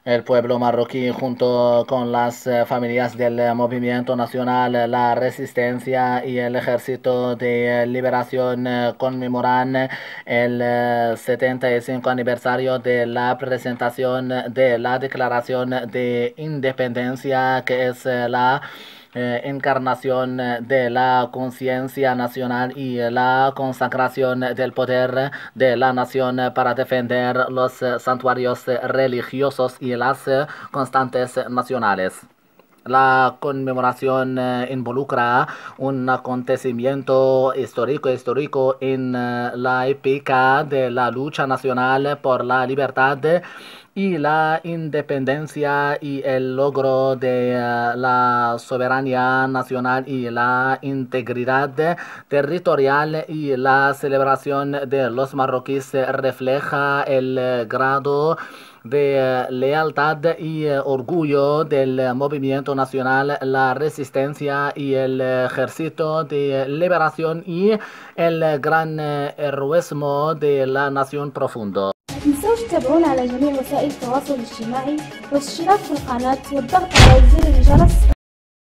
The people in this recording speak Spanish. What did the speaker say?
El pueblo marroquí, junto con las familias del Movimiento Nacional, la Resistencia y el Ejército de Liberación, conmemoran el 75 aniversario de la presentación de la Declaración de Independencia, que es la encarnación de la conciencia nacional y la consagración del poder de la nación para defender los santuarios religiosos y las constantes nacionales. La conmemoración involucra un acontecimiento histórico en la épica de la lucha nacional por la libertad y la independencia y el logro de la soberanía nacional y la integridad territorial, y la celebración de los marroquíes refleja el grado de lealtad y orgullo del movimiento nacional, la resistencia y el ejército de liberación y el gran heroísmo de la nación profundo. ما تنسوش تتابعونا على جميع وسائل التواصل الاجتماعي والاشتراك في القناة والضغط على زر الجرس